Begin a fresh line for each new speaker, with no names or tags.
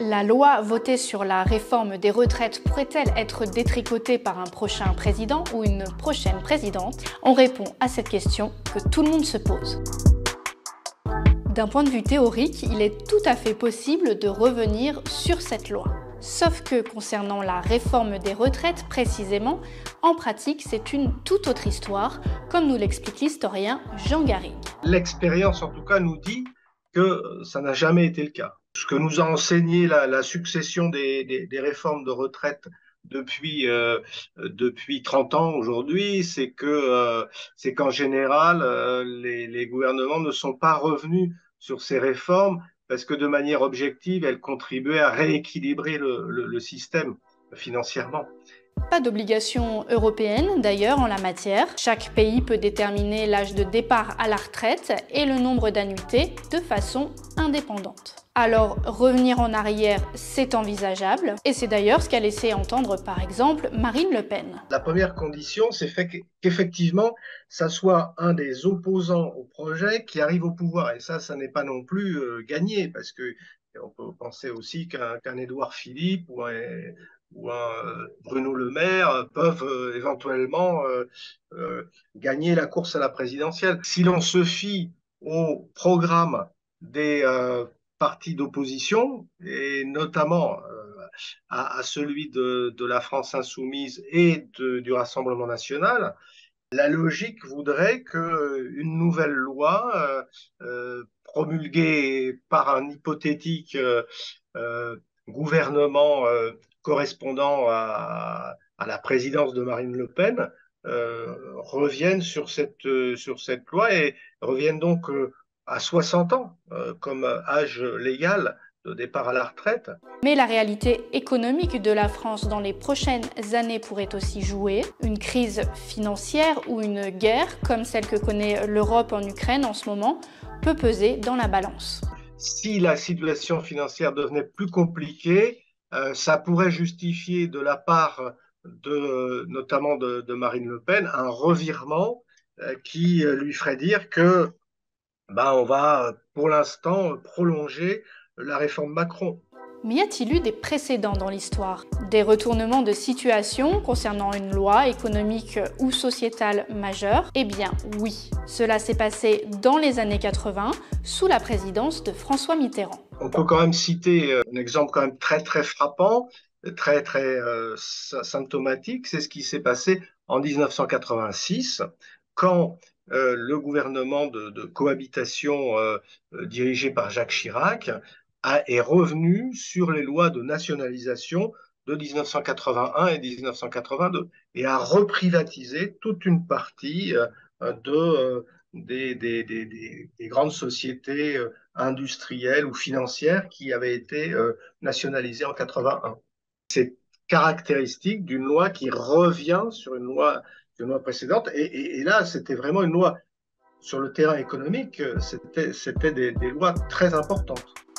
La loi votée sur la réforme des retraites pourrait-elle être détricotée par un prochain président ou une prochaine présidente? On répond à cette question que tout le monde se pose. D'un point de vue théorique, il est tout à fait possible de revenir sur cette loi. Sauf que concernant la réforme des retraites précisément, en pratique, c'est une toute autre histoire, comme nous l'explique l'historien Jean Garrigue.
L'expérience, en tout cas, nous dit que ça n'a jamais été le cas. Ce que nous a enseigné la succession des réformes de retraite depuis 30 ans aujourd'hui, c'est qu'en général, les gouvernements ne sont pas revenus sur ces réformes parce que de manière objective, elles contribuaient à rééquilibrer le système financièrement.
Pas d'obligation européenne d'ailleurs en la matière. Chaque pays peut déterminer l'âge de départ à la retraite et le nombre d'annuités de façon indépendante. Alors revenir en arrière, c'est envisageable et c'est d'ailleurs ce qu'a laissé entendre par exemple Marine Le Pen.
La première condition, c'est qu'effectivement, ça soit un des opposants au projet qui arrive au pouvoir. Et ça n'est pas non plus gagné parce que on peut penser aussi qu'un Édouard Philippe ou un Bruno Le Maire peuvent éventuellement gagner la course à la présidentielle. Si l'on se fie au programme des partis d'opposition, et notamment à celui de la France insoumise et du Rassemblement national, la logique voudrait qu'une nouvelle loi promulguée par un hypothétique gouvernement correspondant à la présidence de Marine Le Pen revienne sur cette loi et revienne donc à 60 ans comme âge légal de départ à la retraite.
Mais la réalité économique de la France dans les prochaines années pourrait aussi jouer. Une crise financière ou une guerre, comme celle que connaît l'Europe en Ukraine en ce moment, peut peser dans la balance.
Si la situation financière devenait plus compliquée, ça pourrait justifier de la part notamment de Marine Le Pen un revirement qui lui ferait dire que on va pour l'instant prolonger la réforme Macron.
Mais y a-t-il eu des précédents dans l'histoire? Des retournements de situation concernant une loi économique ou sociétale majeure? Eh bien oui, cela s'est passé dans les années 80 sous la présidence de François Mitterrand.
On peut quand même citer un exemple quand même très très frappant, très très symptomatique, c'est ce qui s'est passé en 1986 quand le gouvernement de cohabitation dirigé par Jacques Chirac est revenu sur les lois de nationalisation de 1981 et 1982 et a reprivatisé toute une partie des grandes sociétés industrielles ou financières qui avaient été nationalisées en 81. C'est caractéristique d'une loi qui revient sur une loi précédente et là, c'était vraiment une loi sur le terrain économique, c'était des lois très importantes.